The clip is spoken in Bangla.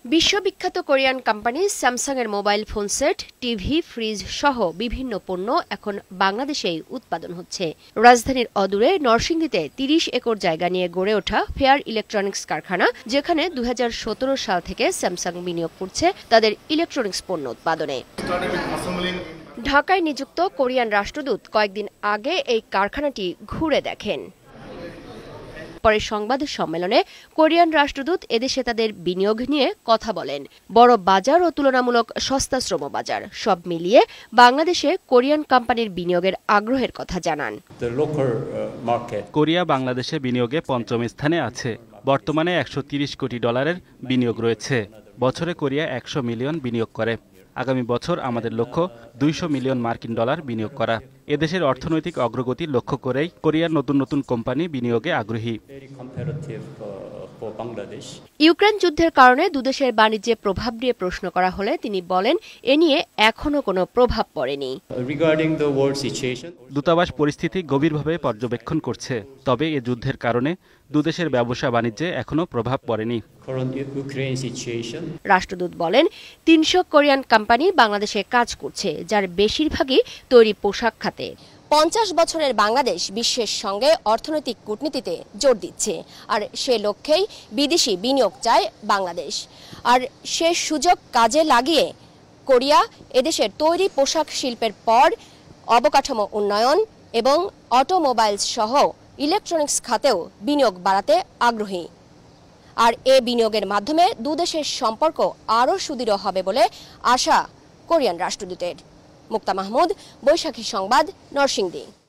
বিশ্ববিখ্যাত কোরিয়ান কোম্পানি স্যামসাং এর mobile phone set, TV, fridge সহ বিভিন্ন পণ্য এখন বাংলাদেশেই উৎপাদন হচ্ছে। রাজধানীর অদূরে নরসিংদীতে ৩০ একর জায়গা নিয়ে গড়ে ওঠা ফেয়ার ইলেকট্রনিক্স কারখানা, যেখানে ২০১৭ সাল থেকে স্যামসাং বিনিয়োগ করছে তাদের ইলেকট্রনিক্স পণ্য উৎপাদনে। ঢাকায় নিযুক্ত কোরিয়ান রাষ্ট্রদূত কয়েকদিন আগে এই কারখানাটি ঘুরে দেখেন। পরে সংবাদ সম্মেলনে কোরিয়ান রাষ্ট্রদূত এদেশে তাদের বিনিয়োগ নিয়ে কথা বলেন। বড় বাজার ও তুলনামূলক সস্তা শ্রম বাজার সব মিলিয়ে বাংলাদেশে কোরিয়ান কোম্পানির বিনিয়োগের আগ্রহের কথা জানান। কোরিয়া বাংলাদেশে বিনিয়োগে পঞ্চম স্থানে আছে। বর্তমানে $130 কোটি বিনিয়োগ রয়েছে। বছরে কোরিয়া 100 মিলিয়ন বিনিয়োগ করে। আগামী বছর আমাদের লক্ষ্য $200 মিলিয়ন মার্কিন বিনিয়োগ করা। এদেশের অর্থনৈতিক অগ্রগতি লক্ষ্য করেই কোরিয়ার নতুন নতুন কোম্পানি বিনিয়োগে আগ্রহী। ইউক্রেন যুদ্ধের কারণে দুদেশের বাণিজ্যে প্রভাব নিয়ে প্রশ্ন করা হলে তিনি বলেন, এ নিয়ে এখনো কোনো প্রভাব পড়েনি। দূতাবাস পরিস্থিতি গভীরভাবে পর্যবেক্ষণ করছে, তবে এ যুদ্ধের কারণে দুদেশের ব্যবসা বাণিজ্যে এখনো প্রভাব পড়েনি। রাষ্ট্রদূত বলেন, ৩০০ কোরিয়ান কোম্পানি বাংলাদেশে কাজ করছে, যার বেশিরভাগই তৈরি পোশাক খাতে। ৫০ বছরের বাংলাদেশ বিশ্বের সঙ্গে অর্থনৈতিক কূটনীতিতে জোর দিচ্ছে, আর সে লক্ষ্যেই বিদেশি বিনিয়োগ চায় বাংলাদেশ। আর সে সুযোগ কাজে লাগিয়ে কোরিয়া এদেশের তৈরি পোশাক শিল্পের পর অবকাঠামো উন্নয়ন এবং অটোমোবাইলস সহ ইলেকট্রনিক্স খাতেও বিনিয়োগ বাড়াতে আগ্রহী। আর এ বিনিয়োগের মাধ্যমে দুদেশের সম্পর্ক আরও সুদৃঢ় হবে বলে আশা কোরিয়ান রাষ্ট্রদূতের। মুক্তা মাহমুদ, বৈশাখী সংবাদ, নরসিংদী।